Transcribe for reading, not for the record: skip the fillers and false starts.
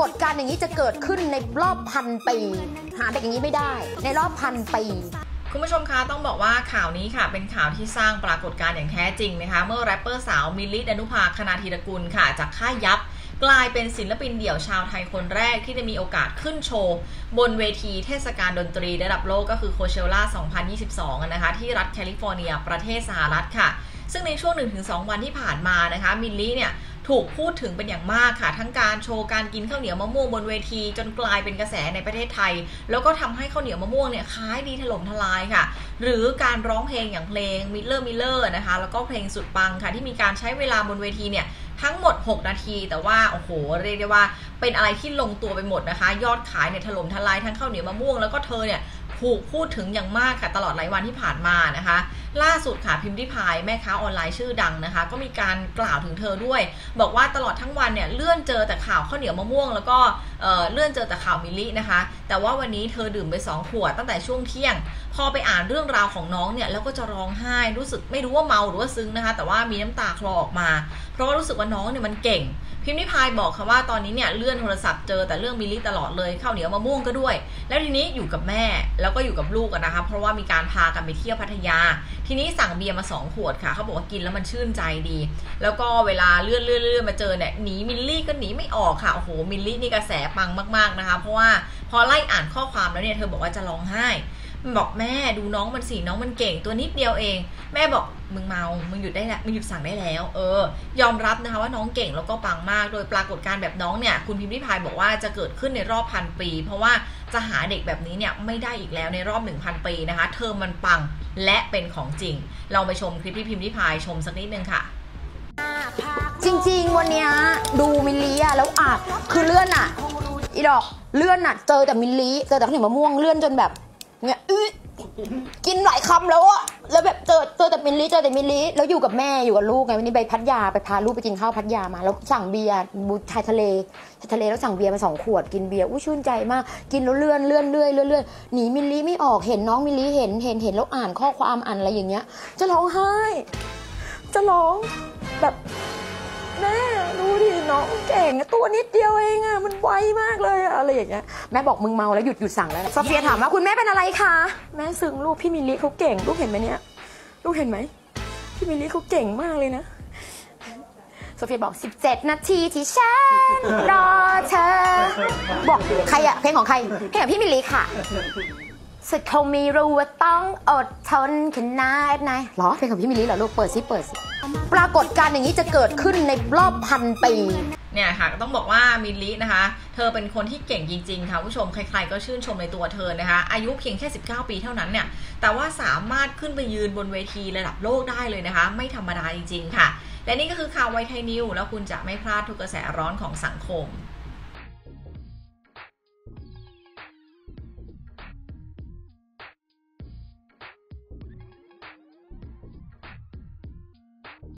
ากฏการณ์อย่างนี้จะเกิดขึ้นในรอบพันปีหาเด็กอย่างนี้ไม่ได้ในรอบพันปีคุณผู้ชมคะต้องบอกว่าข่าวนี้ค่ะเป็นข่าวที่สร้างปรากฏการณ์อย่างแท้จริงนะคะเมื่อแรปเปอร์สาวมิลลิ ดานุภา คณาธีรกุลค่ะจากค่ายยับกลายเป็นศิลปินเดี่ยวชาวไทยคนแรกที่ได้มีโอกาสขึ้นโชว์บนเวทีเทศกาลดนตรีระดับโลกก็คือโคเชล่า 2022 นะคะที่รัฐแคลิฟอร์เนียประเทศสหรัฐค่ะซึ่งในช่วง 1-2 วันที่ผ่านมานะคะมิลลิเนี่ยถูกพูดถึงเป็นอย่างมากค่ะทั้งการโชว์การกินข้าวเหนียวมะม่วงบนเวทีจนกลายเป็นกระแสในประเทศไทยแล้วก็ทำให้ข้าวเหนียวมะม่วงเนี่ยขายดีถล่มทลายค่ะหรือการร้องเพลงอย่างเพลงมิลเลอร์นะคะแล้วก็เพลงสุดปังค่ะที่มีการใช้เวลาบนเวทีเนี่ยทั้งหมด6นาทีแต่ว่าโอ้โหเรียกได้ว่าเป็นอะไรที่ลงตัวไปหมดนะคะยอดขายเนี่ยถล่มทลายทั้งข้าวเหนียวมะม่วงแล้วก็เธอเนี่ยถูกพูดถึงอย่างมากค่ะตลอดหลายวันที่ผ่านมานะคะล่าสุดค่ะพิมพ์ริพายแม่ค้าออนไลน์ชื่อดังนะคะก็มีการกล่าวถึงเธอด้วยบอกว่าตลอดทั้งวันเนี่ยเลื่อนเจอแต่ข่าวข้าวเหนียวมะม่วงแล้วก็เลื่อนเจอแต่ข่าวมิลลินะคะแต่ว่าวันนี้เธอดื่มไป2ขวดตั้งแต่ช่วงเที่ยงพอไปอ่านเรื่องราวของน้องเนี่ยแล้วก็จะร้องไห้รู้สึกไม่รู้ว่าเมาหรือว่าซึ้งนะคะแต่ว่ามีน้ำตาคลอออกมาเพราะว่ารู้สึกว่าน้องเนี่ยมันเก่งพิมพ์ริพายบอกค่ะว่าตอนนี้เนี่ยเลื่อนโทรศัพท์เจอแต่เรื่องมิลลิตลอดเลยข้าวเหนียวมะม่วงก็ด้วยแล้วทีนี้อยู่กับแม่แล้วก็อยู่กับลูกนะคะเพราะว่ามีการพากันไปเที่ยวพัทยาทีนี้สั่งเบียร์มา2ขวดค่ะเขาบอกว่ากินแล้วมันชื่นใจดีแล้วก็เวลาเลื่อนมาเจอเนี่ยหนีมิลลี่ก็หนีไม่ออกค่ะโอ้โหมิลลี่นี่กระแสปังมากๆนะคะเพราะว่าพอไล่อ่านข้อความแล้วเนี่ยเธอบอกว่าจะร้องไห้มันบอกแม่ดูน้องมันสิน้องมันเก่งตัวนิดเดียวเองแม่บอกมึงเมามึงหยุดได้แล้วมึงหยุดสั่งได้แล้วยอมรับนะคะว่าน้องเก่งแล้วก็ปังมากโดยปรากฏการณ์แบบน้องเนี่ยคุณพิมพ์ริพายบอกว่าจะเกิดขึ้นในรอบพันปีเพราะว่าจะหาเด็กแบบนี้เนี่ยไม่ได้อีกแล้วในรอบ 1,000 ปีนะคะเธอมันปังและเป็นของจริงเราไปชมคลิปที่พิมพ์ริพายชมสักนิดนึงค่ะจริงๆวันนี้ดูมิลลิอะแล้วอ่ะคือเลื่อนอะอีดอกเลื่อนอะเจอแต่มิลลิเจอแต่ข้าวเหนียวมะม่วงเลื่อนจนแบบเนี่ยกินหลายคำแล้วอะแล้วแบบเจอแต่มิลลิแล้วอยู่กับแม่อยู่กับลูกไงวันนี้ไปพัทยาไปพาลูกไปกินข้าวพัทยามาแล้วสั่งเบียร์ชายทะเลแล้วสั่งเบียร์มา2 ขวดกินเบียร์ชื่นใจมากกินแล้วเลื่อนหนีมิลลิไม่ออกเห็นน้องมิลลิเห็นแล้วอ่านข้อความอ่านอะไรอย่างเงี้ยจะร้องไห้จะร้องแบบแม่ดูดิน้องเก่งตัวนิดเดียวเองอะมันไวมากเลยอะไรอย่างเงี้ยแม่บอกมึงเมาแล้วหยุดสั่งแล้วโซเฟียถามว่าคุณแม่เป็นอะไรคะแม่ซึ้งลูกพี่มิลลิเขาเก่งลูกเห็นไหมเนี่ยลูกเห็นไหมพี่มิลลิเขาเก่งมากเลยนะโซเฟียบอก17 นาทีที่ฉันรอเธอบอกใครอะเพลงของใครเพลงของพี่มิลลิค่ะสุดคงไม่รู้ว่าต้องอดทนขนาดไหนหรอเพลงของพี่มิลลิเหรอลูกเปิดสิปรากฏการณ์อย่างนี้จะเกิดขึ้นในรอบพันปีเนี่ยค่ะต้องบอกว่ามิลลินะคะเธอเป็นคนที่เก่งจริงๆค่ะผู้ชมใครๆก็ชื่นชมในตัวเธอนะคะอายุเพียงแค่19 ปีเท่านั้นเนี่ยแต่ว่าสามารถขึ้นไปยืนบนเวทีระดับโลกได้เลยนะคะไม่ธรรมดาจริงๆค่ะและนี่ก็คือข่าวไวไทยนิวแล้วคุณจะไม่พลาดทุกกระแสร้อนของสังคม